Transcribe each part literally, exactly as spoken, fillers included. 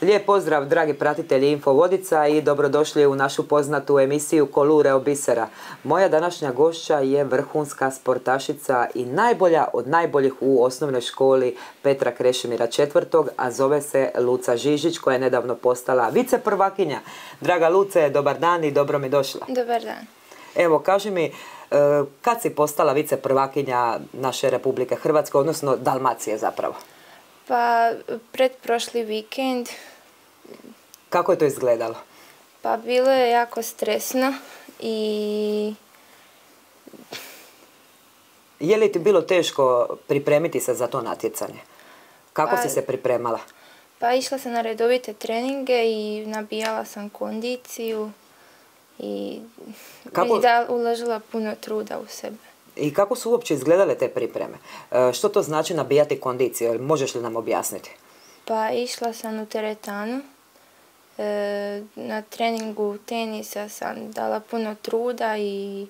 Lijep pozdrav, dragi pratitelji Infovodica, i dobrodošli u našu poznatu emisiju Kolure od bisera. Moja današnja gošća je vrhunska sportašica i najbolja od najboljih u osnovnoj školi Petra Krešimira četvrtog, a zove se Luca Žižić, koja je nedavno postala viceprvakinja. Draga Luce, dobar dan i dobro mi došla. Dobar dan. Evo, kaži mi, kad si postala viceprvakinja naše Republike Hrvatske, odnosno Dalmacije zapravo? Pa, pred prošli vikend. Kako je to izgledalo? Pa, bilo je jako stresno i... Je li ti bilo teško pripremiti se za to natjecanje? Kako pa, si se pripremala? Pa, išla sam na redovite treninge i nabijala sam kondiciju i Kako... da uložila puno truda u sebe. I kako su uopće izgledale te pripreme? E, što to znači nabijati kondiciju? Možeš li nam objasniti? Pa, išla sam u teretanu. E, na treningu tenisa sam dala puno truda i,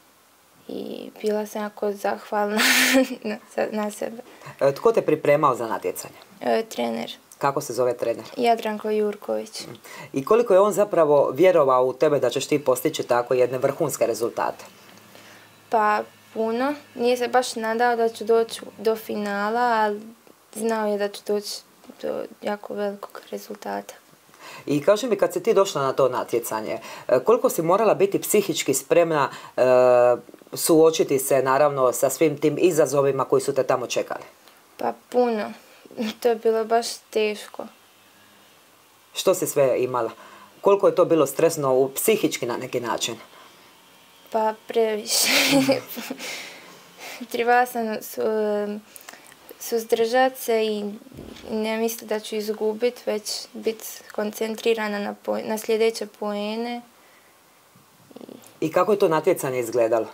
i bila sam jako zahvalna na, na sebe. E, tko te pripremao za natjecanje? E, trener. Kako se zove trener? Jadranko Jurković. I koliko je on zapravo vjerovao u tebe da ćeš ti postići tako jedne vrhunske rezultate? Pa, puno. Nije se baš nadao da ću doći do finala, ali znao je da ću doći do jako velikog rezultata. I kaži mi, kad si ti došla na to natjecanje, koliko si morala biti psihički spremna e, suočiti se naravno sa svim tim izazovima koji su te tamo čekali? Pa puno. To je bilo baš teško. Što si sve imala? Koliko je to bilo stresno u psihički na neki način? Pa previše. Trebala sam su, suzdržati se i ne misliti da ću izgubiti, već biti koncentrirana na, po, na sljedeće poene. I... I kako je to natjecanje izgledalo?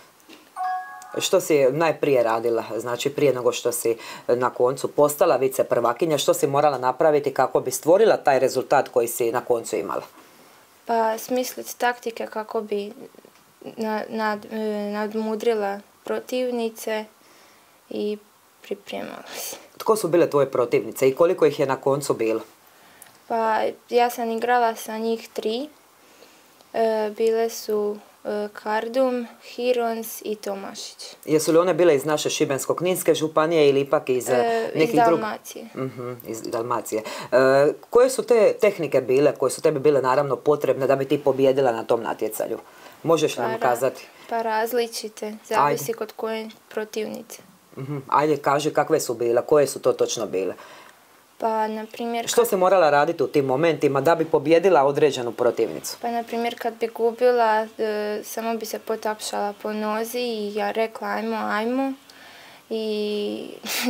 Što si najprije radila, znači prije nego što si na koncu postala viceprvakinja, što si morala napraviti kako bi stvorila taj rezultat koji si na koncu imala? Pa smisliti taktike kako bi nad, nad, nadmudrila protivnice i pripremala se. Tko su bile tvoje protivnice i koliko ih je na koncu bilo? Pa ja sam igrala sa njih tri. E, bile su Kardum, Hirons i Tomašić. Jesu li one bile iz naše Šibensko-kninske županije ili ipak iz e, nekih drugih? Iz Dalmacije. Drug... Uh-huh, iz Dalmacije. E, koje su te tehnike bile, koje su tebi bile naravno potrebne da bi ti pobjedila na tom natjecanju? Možeš pa, nam kazati? Pa različite, zavisi Ajde. kod koje protivnice. Uh-huh. Ajde, kaži kakve su bile, koje su to točno bile? Pa, na primjer... Što si morala raditi u tim momentima da bi pobjedila određenu protivnicu? Pa, na primjer, kad bi gubila, e, samo bi se potapšala po nozi i ja rekla ajmo, ajmo. I...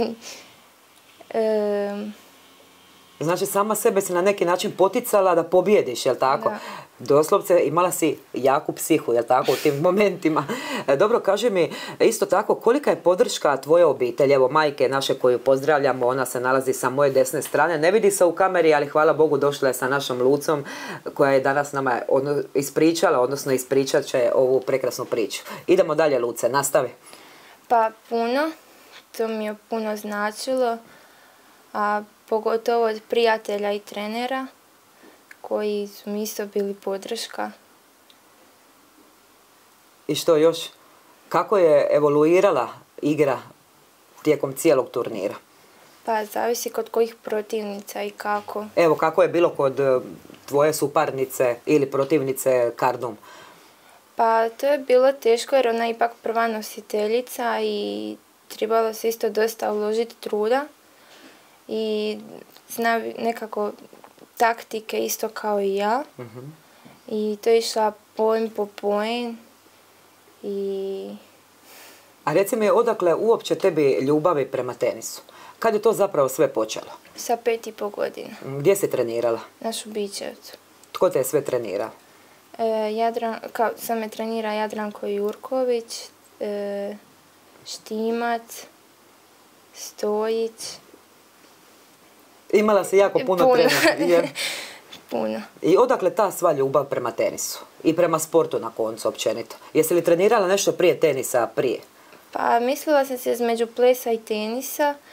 e, Znači, sama sebe si na neki način poticala da pobjediš, jel tako? Da. Doslovce imala si jaku psihu, jel tako, u tim momentima. Dobro, kaži mi, isto tako, kolika je podrška tvoje obitelji? Evo, majke naše koju pozdravljamo, ona se nalazi sa moje desne strane. Ne vidi se u kameri, ali hvala Bogu došla je sa našom Lucom, koja je danas nama odno, ispričala, odnosno ispričat će ovu prekrasnu priču. Idemo dalje, Luce, nastavi. Pa puno, to mi je puno značilo, a pogotovo od prijatelja i trenera, koji su mi isto bili podrška. I što još? Kako je evoluirala igra tijekom cijelog turnira? Pa zavisi kod kojih protivnica i kako. Evo, kako je bilo kod tvoje suparnice ili protivnice Kardum? Pa to je bilo teško jer ona je ipak prva nositeljica i trebalo se isto dosta uložiti truda. I zna nekako taktike isto kao i ja. Uh-huh. I to je išla poen po poen. I... A reci mi, odakle uopće tebi ljubavi prema tenisu? Kad je to zapravo sve počelo? Sa pet i po godina. Gdje si trenirala? Na Šubićevcu. Tko te je sve trenirao? E, Jadran, kao, sam me trenira Jadranko Jurković, e, Štimac, Stojić. Imala si jako puno, puno. trenera. Puno. I odakle ta sva ljubav prema tenisu? I prema sportu na koncu općenito? Jesi li trenirala nešto prije tenisa prije? Pa mislila sam se između plesa i tenisa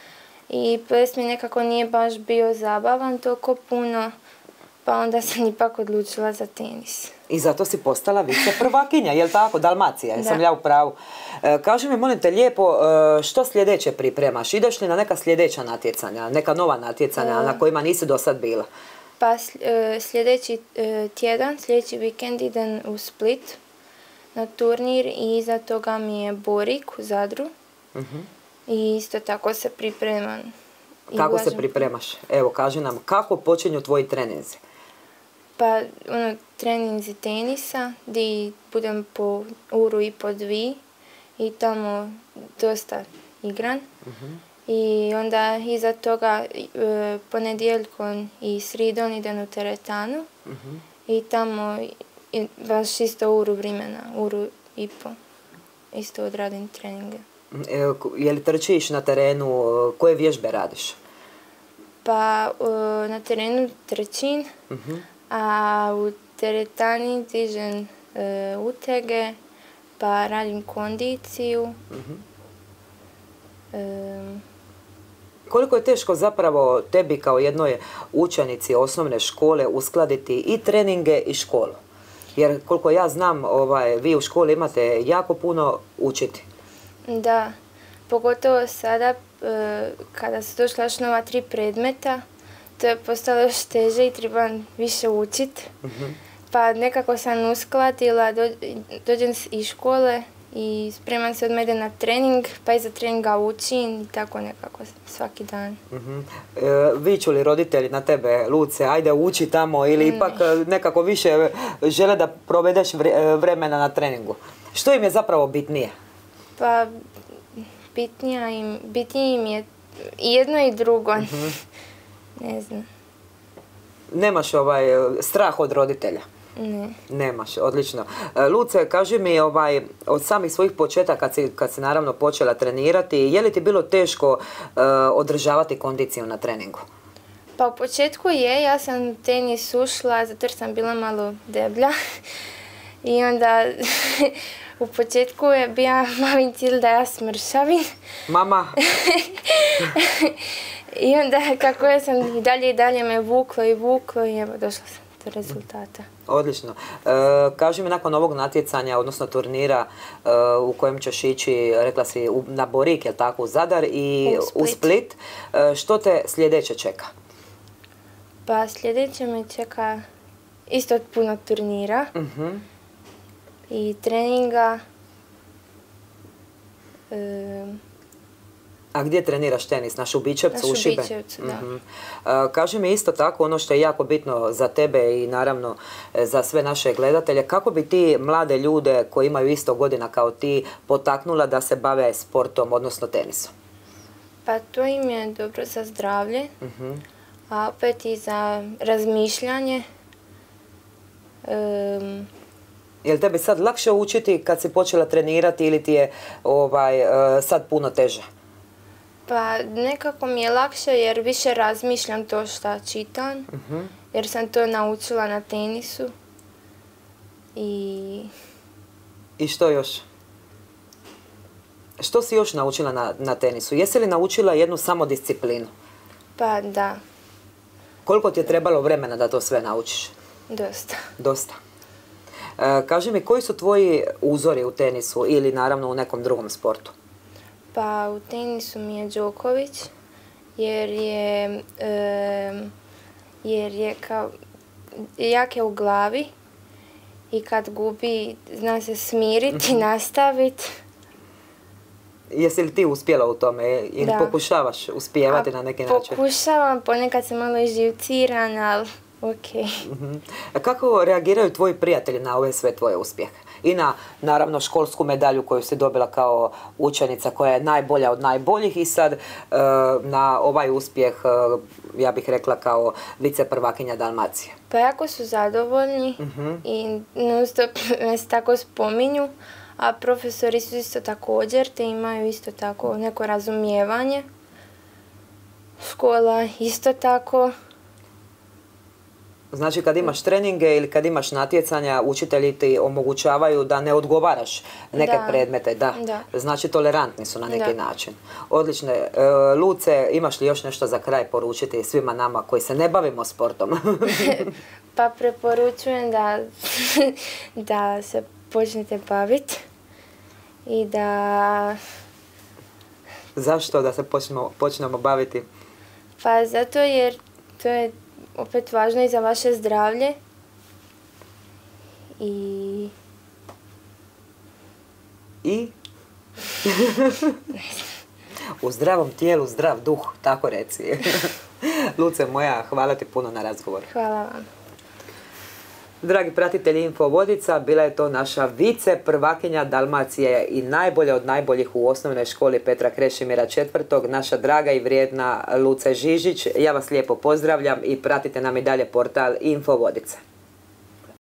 i ples mi nekako nije baš bio zabavan toliko puno, pa onda sam ipak odlučila za tenis. I zato si postala vice prvakinja, jel tako? Dalmacija, jesam li ja u pravu? E, kaži mi, molim te lijepo, e, što sljedeće pripremaš? Ideš li na neka sljedeća natjecanja, neka nova natjecanja e, na kojima nisi do sad bila? Pa sljedeći e, tjedan, sljedeći vikend idem u Split na turnir i iza toga mi je Borik u Zadru. Uh-huh. I isto tako se pripremam. Kako se pripremaš? Evo, kaži nam, kako počinju tvoji treninzi? Pa, ono, treninzi tenisa, gdje budem po uru i po dvi i tamo dosta igran. Uh-huh. I onda iza toga e, ponedjeljkom i sridom idem u teretanu. Uh-huh. I tamo i, baš isto uru vremena, uru i po. Isto odradim treninge. E, je li trčiš na terenu, koje vježbe radiš? Pa e, na terenu trčim. Uh-huh. A u teretani dižem e, utege, pa radim kondiciju. Uh-huh. e, Koliko je teško zapravo tebi kao jednoj učenici osnovne škole uskladiti i treninge i školu? Jer koliko ja znam, ovaj, vi u školi imate jako puno učiti. Da, pogotovo sada e, kada su došla još nova tri predmeta, to je postalo još teže i trebam više učiti. Uh-huh. Pa nekako sam uskladila, do, dođem iz škole i spremam se odmah idem na trening, pa iza treninga učim i tako nekako svaki dan. Uh-huh. E, viču li roditelji na tebe, Luce, ajde uči tamo ili ne. Ipak nekako više žele da provedeš vremena na treningu? Što im je zapravo bitnije? Pa bitnija im, bitnije im je i jedno i drugo. Uh-huh. Ne znam. Nemaš ovaj strah od roditelja? Ne. Nemaš, odlično. Luce, kaži mi ovaj, od samih svojih početaka kad si, kad si naravno počela trenirati, je li ti bilo teško uh, održavati kondiciju na treningu? Pa u početku je, ja sam tenis ušla zato jer sam bila malo deblja i onda u početku je bio mali cilj da ja smršavim. Mama! I onda kako ja sam i dalje i dalje me vuklo i vuklo i evo došla sam do rezultata. Odlično. E, kaži mi nakon ovog natjecanja, odnosno turnira e, u kojem ćeš ići, rekla si na Borik, je tako, u Zadar i u Split, u Split e, što te sljedeće čeka? Pa sljedeće me čeka isto puno turnira uh-huh. i treninga. E, A gdje treniraš tenis? Na Šubićevcu, u Šibe? Na Šubićevcu, da. Uh-huh. uh, kaži mi isto tako ono što je jako bitno za tebe i naravno za sve naše gledatelje. Kako bi ti mlade ljude koji imaju isto godina kao ti potaknula da se bave sportom, odnosno tenisom? Pa to im je dobro za zdravlje, uh-huh. a opet i za razmišljanje. Um, Je li tebi sad lakše učiti kad si počela trenirati ili ti je ovaj, uh, sad puno teže? Pa nekako mi je lakše jer više razmišljam to što čitam, uh-huh. jer sam to naučila na tenisu. I... I što još? Što si još naučila na, na tenisu? Jesi li naučila jednu samodisciplinu? Pa da. Koliko ti je trebalo vremena da to sve naučiš? Dosta. Dosta. E, kaži mi, koji su tvoji uzori u tenisu ili naravno u nekom drugom sportu? Pa u tenisu mi je Đoković, jer je, e, jer je kao, jak je u glavi i kad gubi zna se smiriti i nastaviti. Jesi li ti uspjela u tome ili da. Pokušavaš uspijevati A na neki način? Pokušavam, ponekad se malo izživciram, ali okej. Uh-huh. Kako reagiraju tvoji prijatelji na ove sve tvoje uspjehe? I na, naravno, školsku medalju koju si dobila kao učenica koja je najbolja od najboljih i sad uh, na ovaj uspjeh, uh, ja bih rekla, kao viceprvakinja Dalmacije. Pa jako su zadovoljni uh-huh. i non stop me se tako spominju, a profesori su isto također, te imaju isto tako neko razumijevanje. Škola isto tako. Znači kad imaš treninge ili kad imaš natjecanja, učitelji ti omogućavaju da ne odgovaraš neke Da. predmete, da. Da. Znači tolerantni su na neki Da. način. Odlično. E, Luce, imaš li još nešto za kraj poručiti svima nama koji se ne bavimo sportom? Pa preporučujem da, da se počnete baviti i da... Zašto da se počnemo, počnemo baviti? Pa zato jer to je opet važno i za vaše zdravlje i... I? U zdravom tijelu, zdrav duh, tako reci. Luce moja, hvala ti puno na razgovor. Hvala vam. Dragi pratitelji Info Vodica, bila je to naša vice prvakinja Dalmacije i najbolja od najboljih u osnovnoj školi Petra Krešimira četvrtog, naša draga i vrijedna Luce Žižić. Ja vas lijepo pozdravljam i pratite nam i dalje portal Info Vodica.